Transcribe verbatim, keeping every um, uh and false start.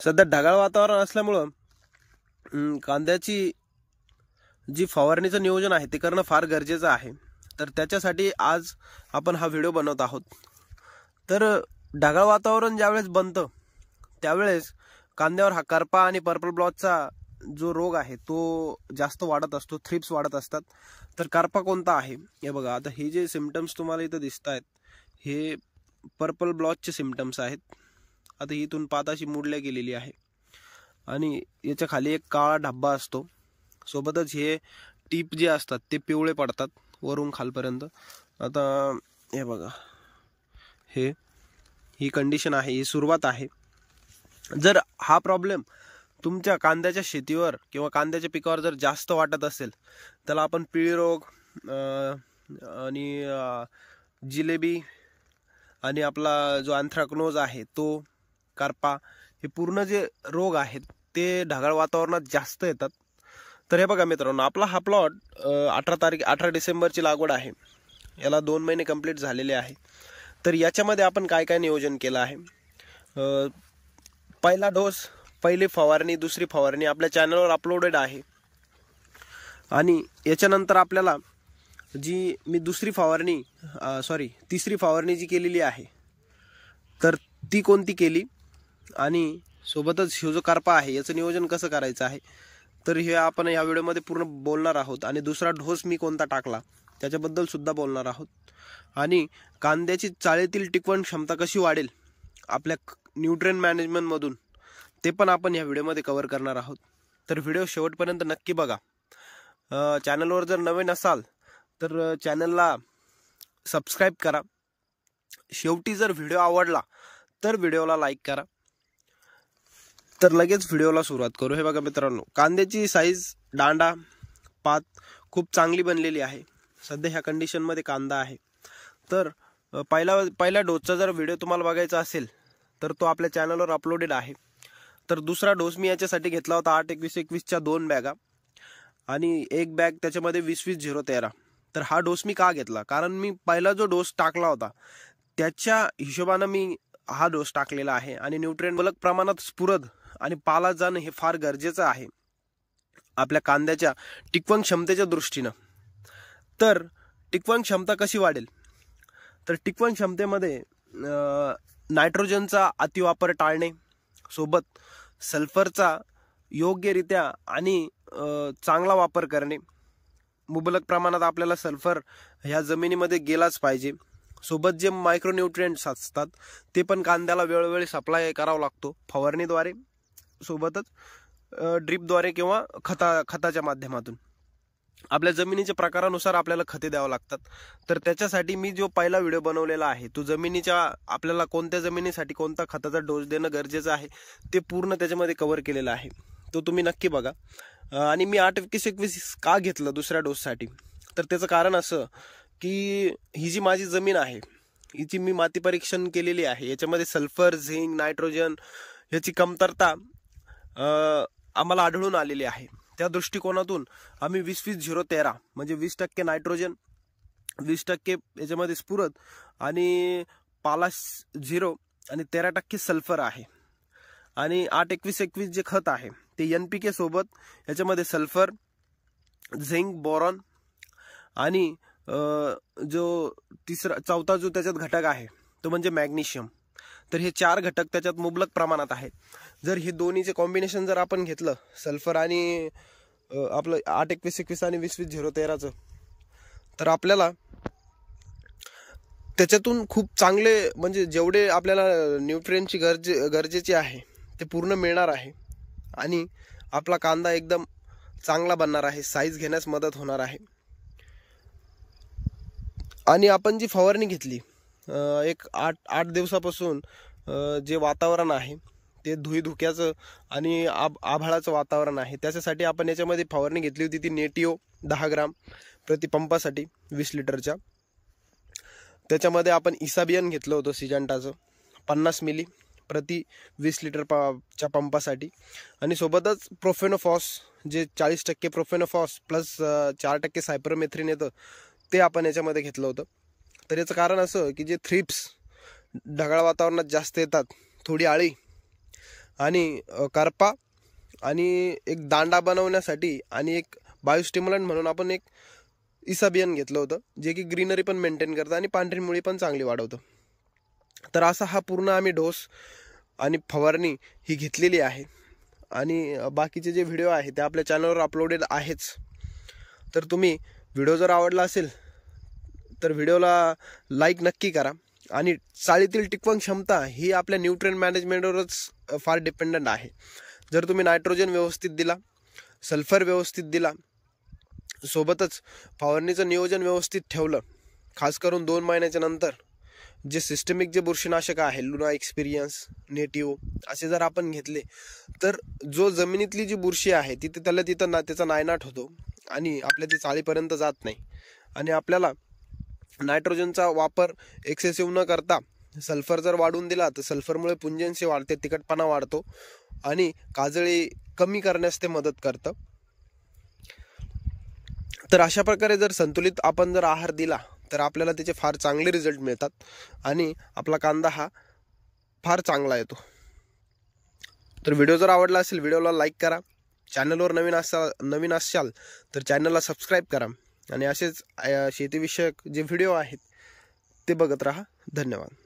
सध्या ढगाळ वातावरण असल्यामुळं कांद्याची जी फवारणीचं नियोजन आहे ते करणं फार गरजेचं आहे। तर त्याच्यासाठी आज आपण हा व्हिडिओ बनवत आहोत। तर ढगाळ वातावरण ज्यावेळेस बनतं त्यावेळेस कांद्यावर हा करपा आणि पर्पल ब्लॉचचा जो रोग आहे तो जास्त वाढत असतो, थ्रिप्स वाढत असतात। तर करपा कोणता आहे हे बघा, आता हे जे सिम्पटम्स तुम्हाला इथं दिसत आहेत हे पर्पल ब्लॉचचे सिम्पटम्स आहेत। आता इथून पात अशी मुडल्या गेलेली आहे आणि याच्या खाली एक काळा धब्बा असतो, सोबतच हे टीप जे असतात ते पिवळे पडतात वरून खालपर्यंत। आता हे बघा, हे ही कंडिशन आहे, ही सुरुवात आहे। जर हा प्रॉब्लेम तुमच्या कांद्याच्या शेतीवर किंवा कांद्याच्या पिकावर जर जास्त वाटत असेल त्याला आपण पिळी रोग आणि जिलेबी आणि आपला जो अँथ्रॅकनोज आहे तो, करपा, हे पूर्ण जे रोग आहेत ते ढगाळ वातावरणात जास्त येतात। तर हे बघा मित्रांनो, आपला हा प्लॉट अठरा तारीख अठरा डिसेंबरची लागवड आहे, याला दोन महिने कंप्लीट झालेले आहे। तर याच्यामध्ये आपण काय काय नियोजन केलं आहे, पहिला डोस, पहिली फवारणी, दुसरी फवारणी आपल्या चॅनलवर अपलोडेड आहे। आणि याच्यानंतर आपल्याला जी मी दुसरी फवारणी सॉरी तिसरी फवारणी जी केलेली आहे तर ती कोणती केली आणि सोबतच हे जो करपा आहे याचं नियोजन कसं करायचं आहे तर हे आपण या व्हिडिओमध्ये पूर्ण बोलणार आहोत। आणि दुसरा डोस मी कोणता टाकला त्याच्याबद्दल सुद्धा बोलणार आहोत। आणि कांद्याची चाळीतील टिकवण क्षमता कशी वाढेल आपल्या न्यूट्रिएंट मॅनेजमेंटमधून ते पण आपण या व्हिडिओमध्ये कव्हर करणार आहोत। तर व्हिडिओ शेवटपर्यंत नक्की बघा। चॅनलवर जर नवीन असाल तर चॅनलला सबस्क्राईब करा। शेवटी जर व्हिडिओ आवडला तर व्हिडिओला लाईक करा। तर लगेच व्हिडिओला सुरुवात करू। हे बघा मित्रांनो, कांद्याची साईज, दांडा, पात खूप चांगली बनलेली आहे। सध्या ह्या कंडिशनमध्ये कांदा आहे। तर पहिला पहिला डोसचा जर व्हिडिओ तुम्हाला बघायचा असेल तर तो आपल्या चॅनलवर अपलोडेड आहे। तर दुसरा डोस मी याच्यासाठी घेतला होता आठ एकवीस एकवीसच्या दोन बॅगा आणि एक बॅग त्याच्यामध्ये वीस वीस झिरो तेरा। तर हा डोस मी का घेतला, कारण मी पहिला जो डोस टाकला होता त्याच्या हिशोबाने मी हा डोस टाकलेला आहे। आणि न्यूट्रिएंट बलक प्रमाणात स्फुरद आणि पाला जाणं हे फार गरजेचं आहे आपल्या कांद्याच्या टिकवण क्षमतेच्या दृष्टीनं। तर टिकवण क्षमता कशी वाढेल, तर टिकवण क्षमतेमध्ये नायट्रोजनचा अतिवापर टाळणे, सोबत सल्फरचा योग्यरित्या आणि चांगला वापर करणे। मुबलक प्रमाणात आपल्याला सल्फर ह्या जमिनीमध्ये गेलाच पाहिजे। सोबत जे मायक्रोन्यूट्रिएंट्स असतात ते पण कांद्याला वेळोवेळी सप्लाय करावा लागतो फवारणीद्वारे, सोबतच ड्रिपद्वारे किंवा खता खताच्या माध्यमातून। आपल्या जमिनीच्या प्रकारानुसार आपल्याला खते द्यावं लागतात। तर त्याच्यासाठी मी जो पहिला व्हिडिओ बनवलेला आहे तो जमिनीच्या आपल्याला कोणत्या जमिनीसाठी कोणता खताचा डोस देणं गरजेचं आहे ते पूर्ण त्याच्यामध्ये कव्हर केलेला आहे, तो तुम्ही नक्की बघा। आणि मी आठ एकवीस एकवीस का घेतलं दुसऱ्या डोससाठी, तर त्याचं कारण असं की ही जी माझी जमीन आहे हिची मी माती परीक्षण केलेली आहे, याच्यामध्ये सल्फर, झिंक, नायट्रोजन याची कमतरता आम्हाला आढळून आलेली आहे। त्या दृष्टिकोनातून आम्ही वीस वीस झिरो तेरा म्हणजे वीस टक्के नायट्रोजन, वीस टक्के याच्यामध्ये स्फुरद आणि पाला झिरो आणि तेरा टक्के सल्फर आहे। आणि आठ एकवीस एकवीस जे खत आहे ते एन पी के सोबत याच्यामध्ये सल्फर, झिंक, बोरॉन आणि जो तिसरा चौथा जो त्याच्यात घटक आहे तो म्हणजे मॅग्नेशियम। तर हे चार घटक त्याच्यात मुबलक प्रमाणात आहेत। जर हे दोन्हीचे कॉम्बिनेशन जर आपण घेतलं, सल्फर आणि आपलं आठ एकवीस एकवीस आणि वीस वीस झिरो तेराचं, तर आपल्याला त्याच्यातून खूप चांगले म्हणजे जेवढे आपल्याला न्यूट्रिएंटची गरजे गरजेची आहे ते पूर्ण मिळणार आहे। आणि आपला कांदा एकदम चांगला बनणार आहे, साईज घेण्यास मदत होणार आहे। आणि आपण जी फवारणी घेतली एक आठ आठ दिवसापासून जे वातावरण आहे ते धुई धुक्याचं आणि आभ आभाळाचं वातावरण आहे, त्याच्यासाठी आपण याच्यामध्ये फवारणी घेतली होती ती नेटिओ दहा ग्राम प्रति पंपासाठी वीस लिटरच्या। त्याच्यामध्ये आपण इसाबियन घेतलं होतं सिजंटाचं पन्नास मिली प्रति वीस लिटर च्या पंपासाठी। आणि सोबतच प्रोफेनोफॉस जे चाळीस टक्के प्रोफेनोफॉस प्लस चार टक्के सायपरमेथ्रिन येतं ते आपण याच्यामध्ये घेतलं होतं। तर याचं कारण असं की जे थ्रिप्स ढगाळ वातावरणात जास्त येतात, थोडी आळी आणि करपा आणि एक दांडा बनवण्यासाठी आणि एक बायोस्टिम्युलंट म्हणून आपण एक इसाबियन घेतलं होतं, जे की ग्रीनरी पण मेंटेन करतं आणि पांढरी मुळी पण चांगली वाढवतं. तर असा हा पूर्ण आम्ही डोस आणि फवारणी ही घेतलेली आहे. आणि बाकीचे जे व्हिडिओ आहे ते आपल्या चॅनलवर अपलोडेड आहेच. तर तुम्ही व्हिडिओ जर आवडला असेल तर व्हिडिओला लाईक नक्की करा. आणि चाळीतील टिकवण क्षमता ही आपल्या न्यूट्रिएंट मॅनेजमेंटवरच फार डिपेंडंट आहे. जर तुम्ही नायट्रोजन व्यवस्थित दिला, सल्फर व्यवस्थित दिला, सोबतच फवारणीचं नियोजन व्यवस्थित ठेवलं, खास करून दोन महिन्याच्या नंतर जे सिस्टमिक जे बुरशीनाशक आहे, लुना एक्सपिरियन्स, नेटिव्ह असे जर आपण घेतले तर जो जमिनीतली जी बुरशी आहे तिथे त्याला तिथं ना त्याचा नायनाट होतो आणि आपल्या ती चाळीपर्यंत जात नाही. आणि आपल्याला नायट्रोजनचा वापर एक्सेसिव्ह न करता सल्फर जर वाढवून दिला तर सल्फरमुळे पुंजन्सी वाढते, तिखटपणा वाढतो आणि काजळी कमी करण्यास ते मदत करतं. तर अशा प्रकारे जर संतुलित आपण जर आहार दिला तर आपल्याला त्याचे फार चांगले रिझल्ट मिळतात आणि आपला कांदा हा फार चांगला येतो. तर व्हिडिओ जर आवडला असेल व्हिडिओला लाईक करा. चॅनलवर नवीन असाल नवीन असाल तर चॅनलला सबस्क्राईब करा आणि असेच शेतीविषयक जे व्हिडिओ आहेत ते बघत राहा. धन्यवाद.